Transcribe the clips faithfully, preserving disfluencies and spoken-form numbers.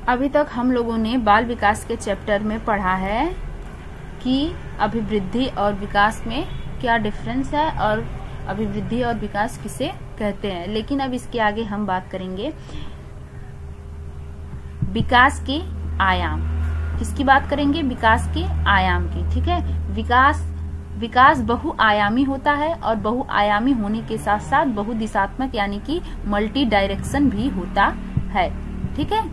अभी तक हम लोगों ने बाल विकास के चैप्टर में पढ़ा है कि अभिवृद्धि और विकास में क्या डिफरेंस है और अभिवृद्धि और विकास किसे कहते हैं। लेकिन अब इसके आगे हम बात करेंगे विकास के आयाम। किसकी बात करेंगे? विकास के आयाम की। ठीक है, विकास विकास बहुआयामी होता है और बहुआयामी होने के साथ साथ बहुदिशात्मक यानी कि मल्टी डायरेक्शन भी होता है। ठीक है,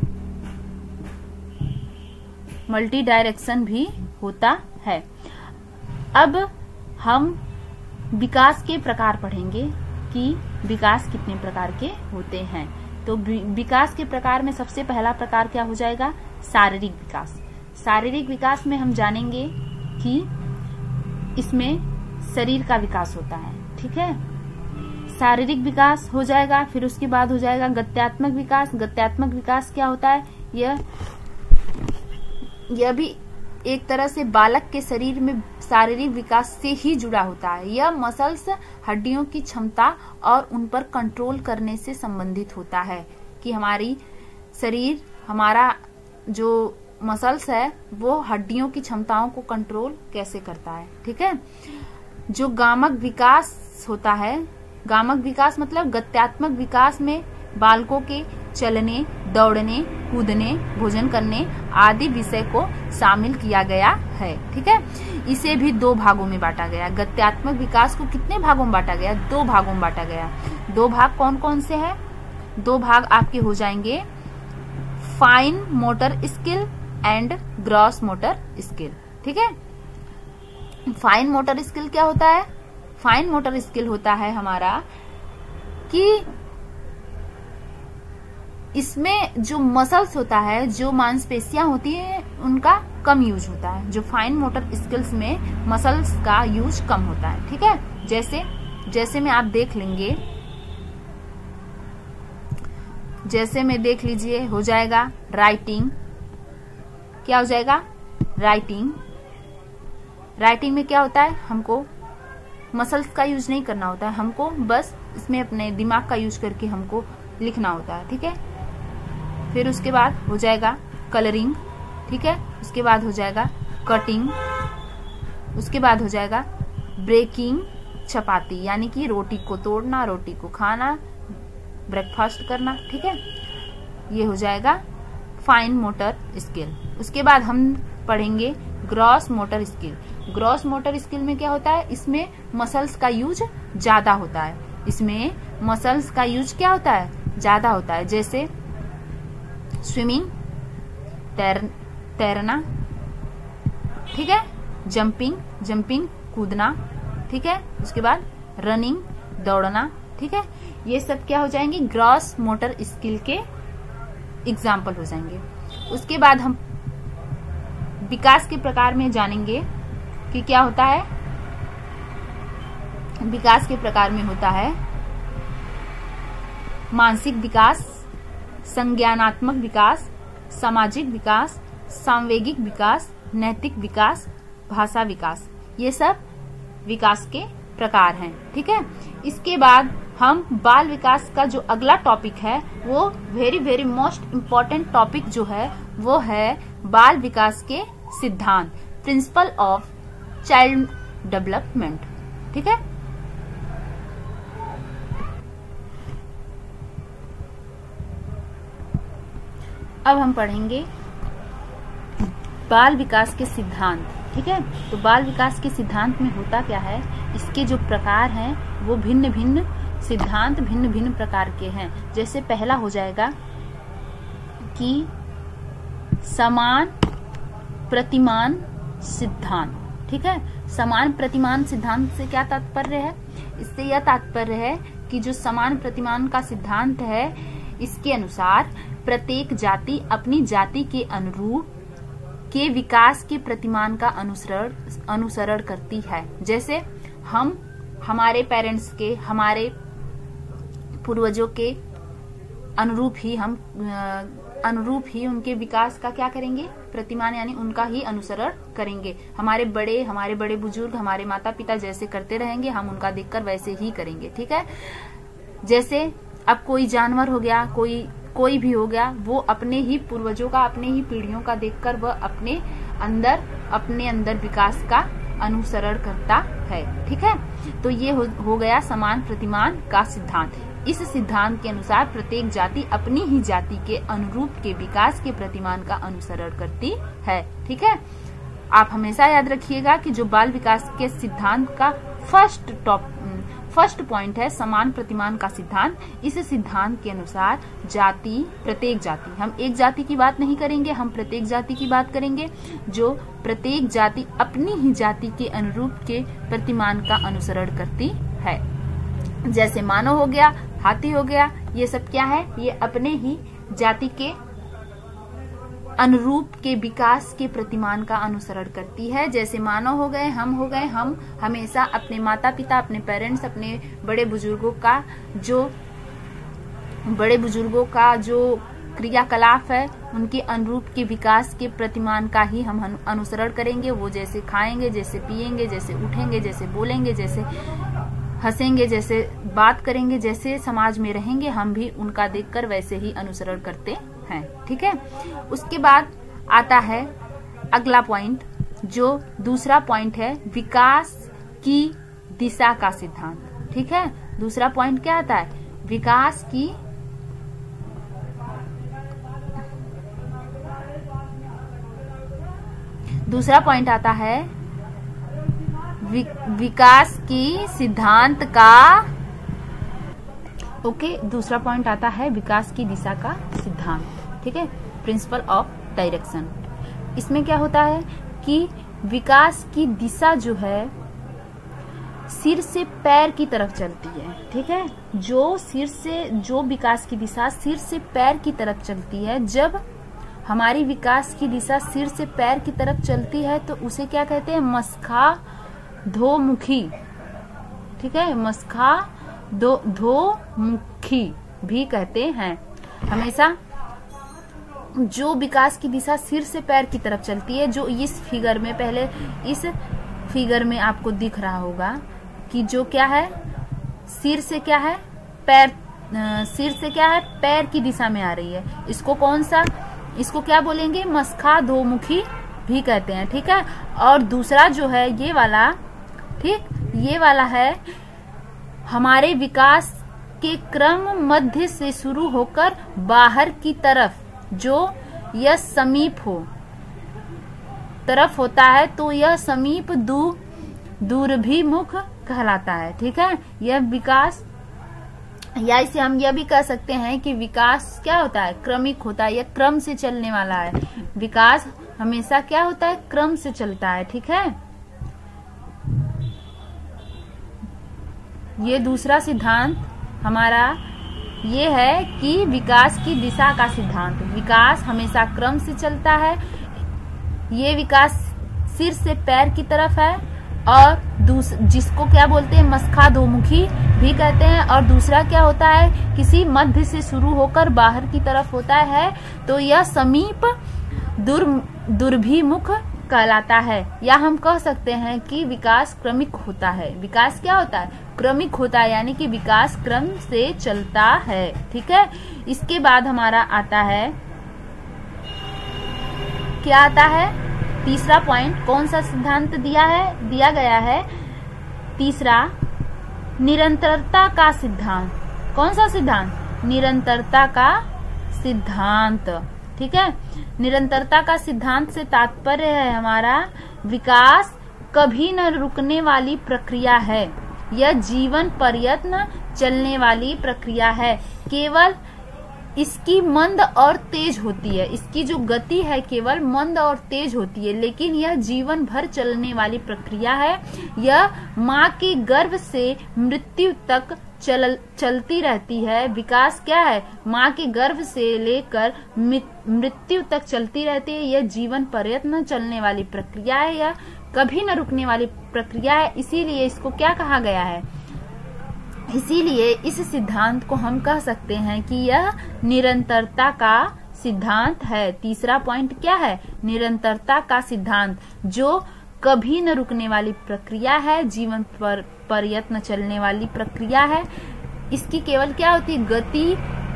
मल्टी डायरेक्शन भी होता है। अब हम विकास के प्रकार पढ़ेंगे कि विकास कितने प्रकार के होते हैं। तो विकास के प्रकार में सबसे पहला प्रकार क्या हो जाएगा? शारीरिक विकास। शारीरिक विकास में हम जानेंगे कि इसमें शरीर का विकास होता है। ठीक है, शारीरिक विकास हो जाएगा। फिर उसके बाद हो जाएगा गत्यात्मक विकास। गत्यात्मक विकास क्या होता है? यह यह भी एक तरह से बालक के शरीर में शारीरिक विकास से ही जुड़ा होता है। यह मसल्स, हड्डियों की क्षमता और उन पर कंट्रोल करने से संबंधित होता है कि हमारी शरीर, हमारा जो मसल्स है वो हड्डियों की क्षमताओं को कंट्रोल कैसे करता है। ठीक है, जो गामक विकास होता है, गामक विकास मतलब गत्यात्मक विकास में बालकों के चलने, दौड़ने, कूदने, भोजन करने आदि विषय को शामिल किया गया है। ठीक है, इसे भी दो भागों में बांटा गया। गत्यात्मक विकास को कितने भागों में बांटा गया? दो भागों में बांटा गया। दो भाग कौन कौन से हैं? दो भाग आपके हो जाएंगे fine motor skill and gross motor skill. ठीक है, फाइन मोटर स्किल क्या होता है? फाइन मोटर स्किल होता है हमारा कि इसमें जो मसल्स होता है, जो मांसपेशियां होती है, उनका कम यूज होता है। जो फाइन मोटर स्किल्स में मसल्स का यूज कम होता है। ठीक है, जैसे जैसे में आप देख लेंगे, जैसे में देख लीजिए, हो जाएगा राइटिंग। क्या हो जाएगा? राइटिंग। राइटिंग में क्या होता है? हमको मसल्स का यूज नहीं करना होता है, हमको बस इसमें अपने दिमाग का यूज करके हमको लिखना होता है। ठीक है, फिर उसके बाद हो जाएगा कलरिंग। ठीक है, उसके बाद हो जाएगा कटिंग। उसके बाद हो जाएगा ब्रेकिंग, चपाती यानी कि रोटी को तोड़ना, रोटी को खाना, ब्रेकफास्ट करना। ठीक है, ये हो जाएगा फाइन मोटर स्किल। उसके बाद हम पढ़ेंगे gross motor skill. Gross motor skill में क्या होता है? इसमें मसल्स का यूज ज्यादा होता है। इसमें मसल्स का यूज क्या होता है? ज्यादा होता है। जैसे स्विमिंग, तैर तैरना। ठीक है, जंपिंग, जंपिंग कूदना। ठीक है, उसके बाद रनिंग, दौड़ना। ठीक है, ये सब क्या हो जाएंगे? ग्रॉस मोटर स्किल के एग्जाम्पल हो जाएंगे। उसके बाद हम विकास के प्रकार में जानेंगे कि क्या होता है। विकास के प्रकार में होता है मानसिक विकास, संज्ञानात्मक विकास, सामाजिक विकास, सांवेगिक विकास, नैतिक विकास, भाषा विकास। ये सब विकास के प्रकार हैं। ठीक है, इसके बाद हम बाल विकास का जो अगला टॉपिक है वो very very most important topic जो है वो है बाल विकास के सिद्धांत, प्रिंसिपल ऑफ चाइल्ड डेवलपमेंट। ठीक है, अब हम पढ़ेंगे बाल विकास के सिद्धांत। ठीक है, तो बाल विकास के सिद्धांत में होता क्या है? इसके जो प्रकार हैं वो भिन्न भिन्न सिद्धांत भिन्न भिन्न प्रकार के हैं। जैसे पहला हो जाएगा कि समान प्रतिमान सिद्धांत। ठीक है, समान प्रतिमान सिद्धांत से क्या तात्पर्य है? इससे यह तात्पर्य है कि जो समान प्रतिमान का सिद्धांत है, इसके अनुसार प्रत्येक जाति अपनी जाति के अनुरूप के विकास के प्रतिमान का अनुसरण अनुसरण करती है। जैसे हम हमारे पेरेंट्स के, हमारे पूर्वजों के अनुरूप ही हम अनुरूप ही उनके विकास का क्या करेंगे? प्रतिमान यानी उनका ही अनुसरण करेंगे। हमारे बड़े हमारे बड़े बुजुर्ग, हमारे माता पिता जैसे करते रहेंगे, हम उनका देखकर वैसे ही करेंगे। ठीक है, जैसे अब कोई जानवर हो गया, कोई कोई भी हो गया, वो अपने ही पूर्वजों का, अपने ही पीढ़ियों का देखकर वह अपने अंदर अपने अंदर विकास का अनुसरण करता है। ठीक है, तो ये हो, हो गया समान प्रतिमान का सिद्धांत। इस सिद्धांत के अनुसार प्रत्येक जाति अपनी ही जाति के अनुरूप के विकास के प्रतिमान का अनुसरण करती है। ठीक है, आप हमेशा याद रखिएगा कि जो बाल विकास के सिद्धांत का फर्स्ट टॉप फर्स्ट पॉइंट है समान प्रतिमान का सिद्धांत। इस सिद्धांत के अनुसार जाति, प्रत्येक जाति, हम एक जाति की बात नहीं करेंगे, हम प्रत्येक जाति की बात करेंगे। जो प्रत्येक जाति अपनी ही जाति के अनुरूप के प्रतिमान का अनुसरण करती है। जैसे मानव हो गया, हाथी हो गया, ये सब क्या है, ये अपने ही जाति के अनुरूप के विकास के प्रतिमान का अनुसरण करती है। जैसे मानव हो गए, हम हो गए, हम हमेशा अपने माता पिता, अपने पेरेंट्स, अपने बड़े बुजुर्गों का जो बड़े बुजुर्गों का जो क्रियाकलाप है उनके अनुरूप के विकास के प्रतिमान का ही हम अनुसरण करेंगे। वो जैसे खाएंगे, जैसे पिएंगे, जैसे उठेंगे, जैसे बोलेंगे, जैसे हंसेंगे, जैसे बात करेंगे, जैसे समाज में रहेंगे, हम भी उनका देखकर वैसे ही अनुसरण करते हैं। ठीक है, उसके बाद आता है अगला पॉइंट, जो दूसरा पॉइंट है विकास की दिशा का सिद्धांत। ठीक है, दूसरा पॉइंट क्या आता है, विकास की दूसरा पॉइंट आता है वि, विकास की सिद्धांत का ओके okay, दूसरा पॉइंट आता है विकास की दिशा का सिद्धांत। ठीक है, प्रिंसिपल ऑफ डायरेक्शन। इसमें क्या होता है कि विकास की दिशा जो है सिर से पैर की तरफ चलती है। ठीक है, जो सिर से जो विकास की दिशा सिर से पैर की तरफ चलती है, जब हमारी विकास की दिशा सिर से पैर की तरफ चलती है तो उसे क्या कहते हैं, मस्खा धो मुखी। ठीक है, मस्खा दो धो मुखी भी कहते हैं। हमेशा जो विकास की दिशा सिर से पैर की तरफ चलती है, जो इस फिगर में पहले इस फिगर में आपको दिख रहा होगा कि जो क्या है, सिर से क्या है, पैर सिर से क्या है, पैर की दिशा में आ रही है। इसको कौन सा, इसको क्या बोलेंगे, मस्खा धो मुखी भी कहते हैं। ठीक है, और दूसरा जो है ये वाला, ठीक, ये वाला है हमारे विकास के क्रम मध्य से शुरू होकर बाहर की तरफ, जो यह समीप हो तरफ होता है तो यह समीप दू दूरभिमुख कहलाता है। ठीक है, यह विकास, या इसे हम यह भी कह सकते हैं कि विकास क्या होता है, क्रमिक होता है, यह क्रम से चलने वाला है। विकास हमेशा क्या होता है, क्रम से चलता है। ठीक है, ये दूसरा सिद्धांत हमारा ये है कि विकास की दिशा का सिद्धांत, विकास हमेशा क्रम से चलता है। ये विकास सिर से पैर की तरफ है, और जिसको क्या बोलते हैं, मस्खा दोमुखी भी कहते हैं। और दूसरा क्या होता है, किसी मध्य से शुरू होकर बाहर की तरफ होता है तो यह समीप दुर दुर्भिमुख कहलाता है। या हम कह सकते हैं कि विकास क्रमिक होता है। विकास क्या होता है, क्रमिक होता है, यानी कि विकास क्रम से चलता है। ठीक है, इसके बाद हमारा आता है, क्या आता है, तीसरा पॉइंट। कौन सा सिद्धांत दिया है, दिया गया है तीसरा, निरंतरता का सिद्धांत। कौन सा सिद्धांत, निरंतरता का सिद्धांत। ठीक है, निरंतरता का सिद्धांत से तात्पर्य है हमारा विकास कभी न रुकने वाली प्रक्रिया है, यह जीवन पर्यंत चलने वाली प्रक्रिया है। केवल इसकी मंद और तेज होती है, इसकी जो गति है केवल मंद और तेज होती है, लेकिन यह जीवन भर चलने वाली प्रक्रिया है। यह माँ के गर्भ से मृत्यु तक चल चलती रहती है। विकास क्या है, माँ के गर्भ से लेकर मृत्यु तक चलती रहती है। यह जीवन पर्यंत चलने वाली प्रक्रिया है, यह कभी न रुकने वाली प्रक्रिया है। इसीलिए इसको क्या कहा गया है, इसीलिए इस सिद्धांत को हम कह सकते हैं कि यह निरंतरता का सिद्धांत है। तीसरा पॉइंट क्या है, निरंतरता का सिद्धांत, जो कभी न रुकने वाली प्रक्रिया है, जीवन पर पर्यंत चलने वाली प्रक्रिया है। इसकी केवल क्या होती है, गति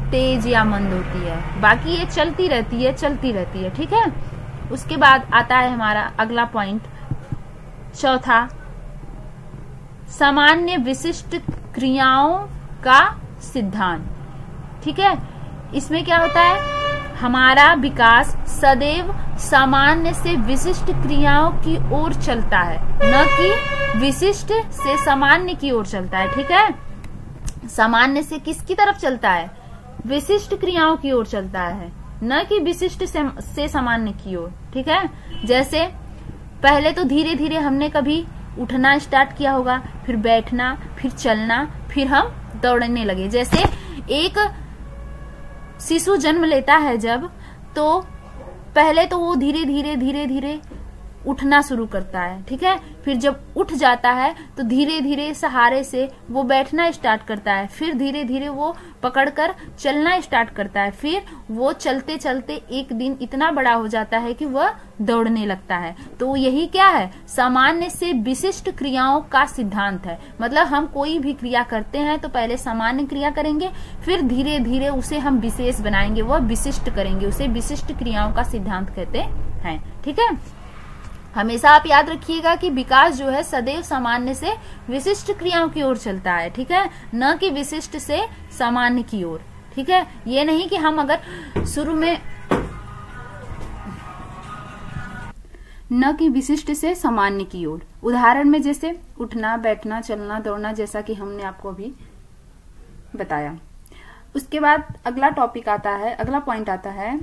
तेज या मंद होती है। बाकी ये चलती रहती है चलती रहती है, ठीक है। उसके बाद आता है हमारा अगला पॉइंट, चौथा, सामान्य विशिष्ट क्रियाओं का सिद्धांत। ठीक है, इसमें क्या होता है, हमारा विकास सदैव सामान्य से विशिष्ट क्रियाओं की ओर चलता है, न कि विशिष्ट से सामान्य की ओर चलता है। ठीक है, सामान्य से किसकी तरफ चलता है, विशिष्ट क्रियाओं की ओर चलता है, न कि विशिष्ट से, से सामान्य की ओर। ठीक है, जैसे पहले तो धीरे धीरे हमने कभी उठना स्टार्ट किया होगा, फिर बैठना, फिर चलना, फिर हम दौड़ने लगे। जैसे एक शिशु जन्म लेता है जब, तो पहले तो वो धीरे धीरे धीरे धीरे उठना शुरू करता है। ठीक है, फिर जब उठ जाता है तो धीरे धीरे सहारे से वो बैठना स्टार्ट करता है, फिर धीरे धीरे वो पकड़कर चलना स्टार्ट करता है, फिर वो चलते चलते एक दिन इतना बड़ा हो जाता है कि वह दौड़ने लगता है। तो यही क्या है, सामान्य से विशिष्ट क्रियाओं का सिद्धांत है। मतलब हम कोई भी क्रिया करते हैं तो पहले सामान्य क्रिया करेंगे, फिर धीरे धीरे उसे हम विशेष बनाएंगे, वह विशिष्ट करेंगे, उसे विशिष्ट क्रियाओं का सिद्धांत कहते हैं। ठीक है, हमेशा आप याद रखिएगा कि विकास जो है सदैव सामान्य से विशिष्ट क्रियाओं की ओर चलता है। ठीक है, न कि विशिष्ट से सामान्य की ओर। ठीक है, ये नहीं कि हम अगर शुरू में न कि विशिष्ट से सामान्य की ओर। उदाहरण में जैसे उठना, बैठना, चलना, दौड़ना, जैसा कि हमने आपको अभी बताया। उसके बाद अगला टॉपिक आता है, अगला पॉइंट आता है,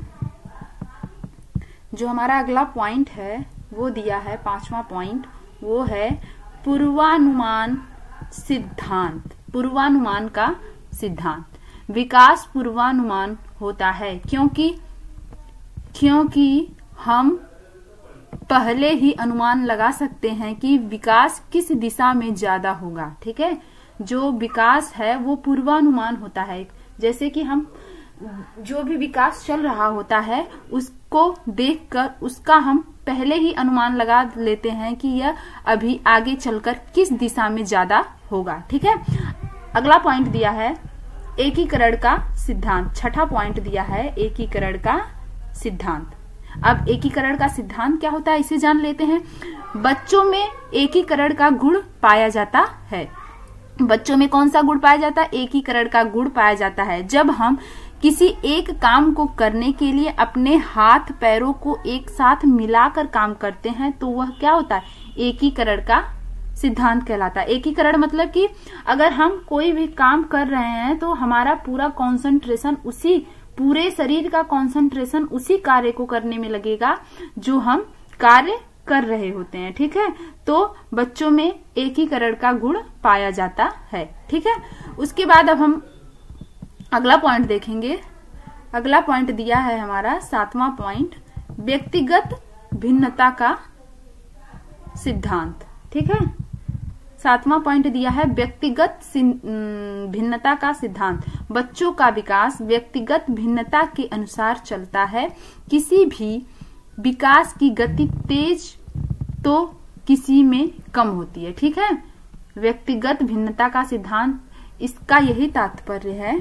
जो हमारा अगला पॉइंट है वो दिया है पांचवा पॉइंट, वो है पूर्वानुमान सिद्धांत। पूर्वानुमान का सिद्धांत, विकास पूर्वानुमान होता है क्योंकि क्योंकि हम पहले ही अनुमान लगा सकते हैं कि विकास किस दिशा में ज्यादा होगा। ठीक है, जो विकास है वो पूर्वानुमान होता है। जैसे कि हम जो भी विकास चल रहा होता है उसको देखकर उसका हम पहले ही अनुमान लगा लेते हैं कि यह अभी आगे चलकर किस दिशा में ज्यादा होगा। ठीक है, अगला पॉइंट दिया है एकीकरण का सिद्धांत। छठा पॉइंट दिया है एकीकरण का सिद्धांत। अब एकीकरण का सिद्धांत क्या होता है इसे जान लेते हैं। बच्चों में एकीकरण का गुण पाया जाता है। बच्चों में कौन सा गुण पाया जाता है, एकीकरण का गुण पाया जाता है। जब हम किसी एक काम को करने के लिए अपने हाथ पैरों को एक साथ मिलाकर काम करते हैं तो वह क्या होता है, एकीकरण का सिद्धांत कहलाता है। एकीकरण मतलब कि अगर हम कोई भी काम कर रहे हैं तो हमारा पूरा कंसंट्रेशन उसी, पूरे शरीर का कंसंट्रेशन उसी कार्य को करने में लगेगा जो हम कार्य कर रहे होते हैं। ठीक है, तो बच्चों में एकीकरण का गुण पाया जाता है। ठीक है, उसके बाद अब हम अगला पॉइंट देखेंगे। अगला पॉइंट दिया है हमारा सातवां पॉइंट, व्यक्तिगत भिन्नता का सिद्धांत। ठीक है, सातवां पॉइंट दिया है व्यक्तिगत भिन्नता का सिद्धांत। बच्चों का विकास व्यक्तिगत भिन्नता के अनुसार चलता है। किसी भी विकास की गति तेज तो किसी में कम होती है। ठीक है, व्यक्तिगत भिन्नता का सिद्धांत, इसका यही तात्पर्य है,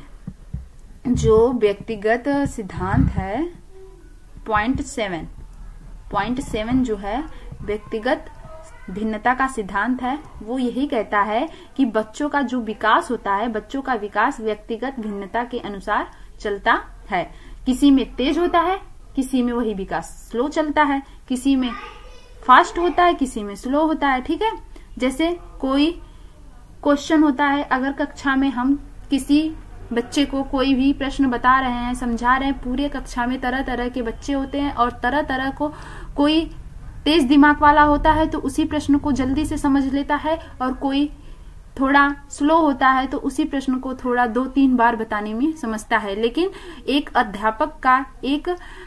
जो व्यक्तिगत सिद्धांत है पॉइंट सेवन पॉइंट सेवन जो है व्यक्तिगत भिन्नता का सिद्धांत है, वो यही कहता है कि बच्चों का जो विकास होता है, बच्चों का विकास व्यक्तिगत भिन्नता के अनुसार चलता है। किसी में तेज होता है, किसी में वही विकास स्लो चलता है, किसी में फास्ट होता है, किसी में स्लो होता है। ठीक है, जैसे कोई क्वेश्चन होता है, अगर कक्षा में हम किसी बच्चे को कोई भी प्रश्न बता रहे हैं, समझा रहे हैं, पूरे कक्षा में तरह तरह के बच्चे होते हैं और तरह तरह को कोई तेज दिमाग वाला होता है तो उसी प्रश्न को जल्दी से समझ लेता है, और कोई थोड़ा स्लो होता है तो उसी प्रश्न को थोड़ा दो तीन बार बताने में समझता है। लेकिन एक अध्यापक का, एक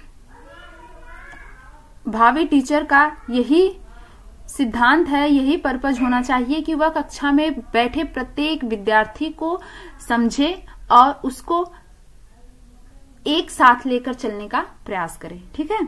भावी टीचर का यही सिद्धांत है, यही पर्पज होना चाहिए कि वह कक्षा में बैठे प्रत्येक विद्यार्थी को समझे और उसको एक साथ लेकर चलने का प्रयास करे। ठीक है,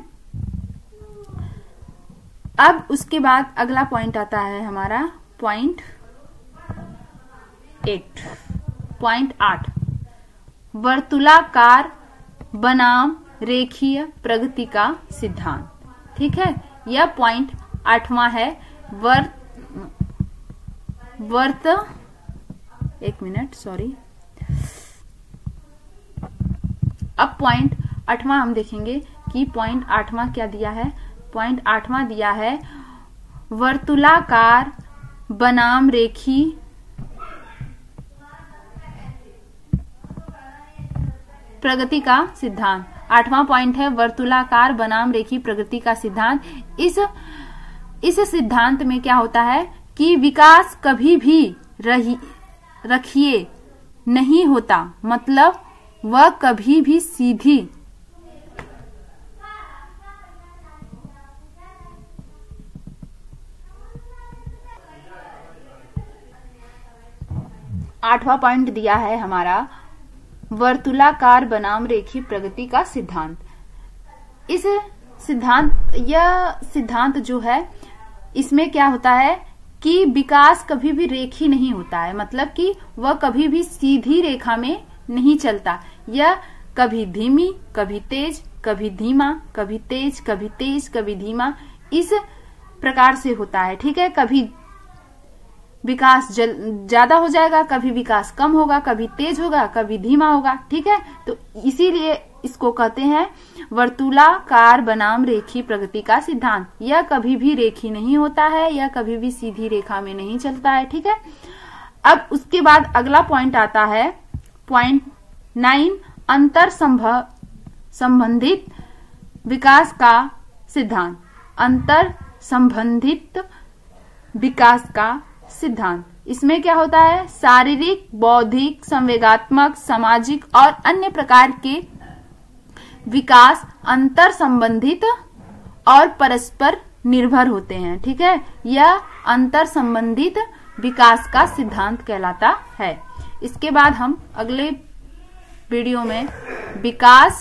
अब उसके बाद अगला पॉइंट आता है हमारा पॉइंट एट पॉइंट आठ, वर्तुलाकार बनाम रेखीय प्रगति का सिद्धांत। ठीक है, यह पॉइंट आठवां है। वर्त वर्त एक मिनट सॉरी अब पॉइंट आठवां हम देखेंगे कि पॉइंट आठवां क्या दिया है। पॉइंट आठवां दिया है वर्तुलाकार बनाम रेखी प्रगति का सिद्धांत। आठवां पॉइंट है वर्तुलाकार बनाम रेखी प्रगति का सिद्धांत। इस इस सिद्धांत में क्या होता है कि विकास कभी भी रही रखिए नहीं होता, मतलब वह कभी भी सीधी आठवां पॉइंट दिया है हमारा वर्तुलाकार बनाम रेखी प्रगति का सिद्धांत। इस सिद्धांत यह सिद्धांत जो है इसमें क्या होता है कि विकास कभी भी रेखी नहीं होता है, मतलब कि वह कभी भी सीधी रेखा में नहीं चलता। यह कभी धीमी, कभी तेज, कभी धीमा, कभी तेज, कभी तेज, कभी धीमा, इस प्रकार से होता है। ठीक है, कभी विकास ज्यादा हो जाएगा, कभी विकास कम होगा, कभी तेज होगा, कभी धीमा होगा। ठीक है, तो इसीलिए इसको कहते हैं वर्तुलाकार बनाम रेखी प्रगति का सिद्धांत। यह कभी भी रेखी नहीं होता है, यह कभी भी सीधी रेखा में नहीं चलता है। ठीक है, अब उसके बाद अगला पॉइंट आता है पॉइंट नाइन, अंतर संभव संबंधित विकास का सिद्धांत। अंतर संबंधित विकास का सिद्धांत, इसमें क्या होता है शारीरिक, बौद्धिक, संवेगात्मक, सामाजिक और अन्य प्रकार के विकास अंतर संबंधित और परस्पर निर्भर होते हैं। ठीक है, यह अंतर संबंधित विकास का सिद्धांत कहलाता है। इसके बाद हम अगले वीडियो में विकास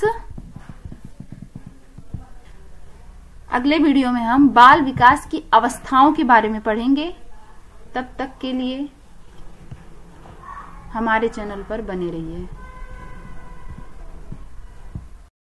अगले वीडियो में हम बाल विकास की अवस्थाओं के बारे में पढ़ेंगे। तब तक के लिए हमारे चैनल पर बने रहिए।